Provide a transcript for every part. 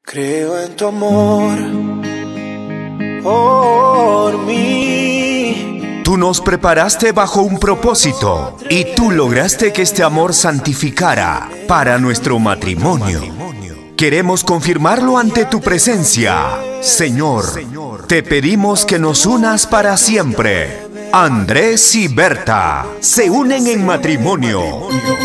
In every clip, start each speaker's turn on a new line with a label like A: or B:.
A: Creo en tu amor por mí.
B: Tú nos preparaste bajo un propósito y tú lograste que este amor santificara para nuestro matrimonio. Queremos confirmarlo ante tu presencia. Señor, te pedimos que nos unas para siempre. Andrés y Berta se unen en matrimonio.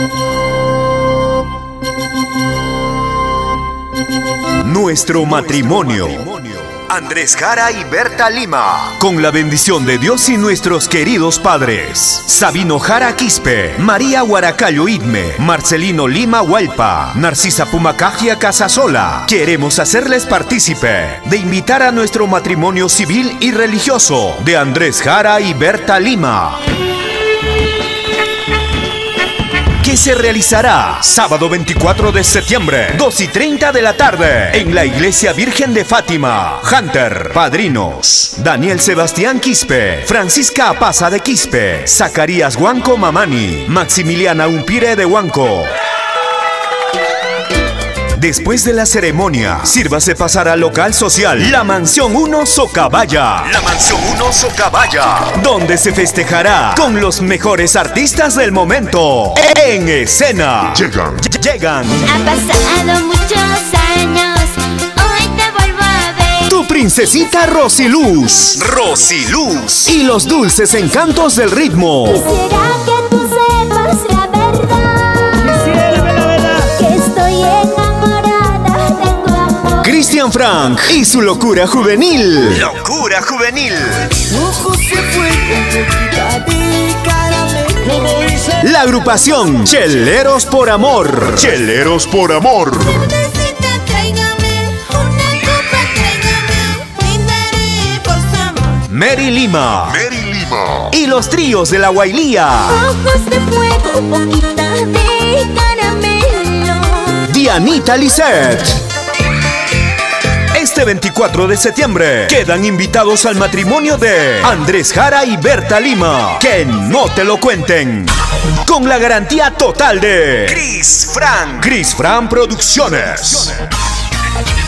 B: Nuestro matrimonio. Andrés Jara y Berta Lima. Con la bendición de Dios y nuestros queridos padres. Sabino Jara Quispe, María Huaracayo Idme, Marcelino Lima Hualpa, Narcisa Pumacajia Casasola. Queremos hacerles partícipe de invitar a nuestro matrimonio civil y religioso de Andrés Jara y Berta Lima, que se realizará sábado 24 de septiembre, 2:30 de la tarde, en la Iglesia Virgen de Fátima. Hunter, padrinos: Daniel Sebastián Quispe, Francisca Apaza de Quispe, Zacarías Huanco Mamani, Maximiliana Umpire de Huanco. Después de la ceremonia, sírvase pasar al local social La Mansión 1 Socabaya. La Mansión 1 Socabaya, donde se festejará con los mejores artistas del momento en escena. Llegan.
C: Ha pasado muchos años, hoy te vuelvo a ver.
B: Tu princesita Rosiluz. Y los dulces encantos del ritmo.
C: Quisiera que tú sepas la verdad. Que estoy enamorada de tu amor.
B: Cristian Frank y su locura juvenil. La agrupación Cheleros por Amor.
C: Cervecita, tráigame una copa, tráigame. Brindaré por su amor.
B: Mary Lima. Y los tríos de la Guailía.
C: Ojos de fuego, boquita de caramelo.
B: Dianita Lisset. Este 24 de septiembre quedan invitados al matrimonio de Andrés Jara y Berta Lima. Que no te lo cuenten. Con la garantía total de Chris Frank Producciones.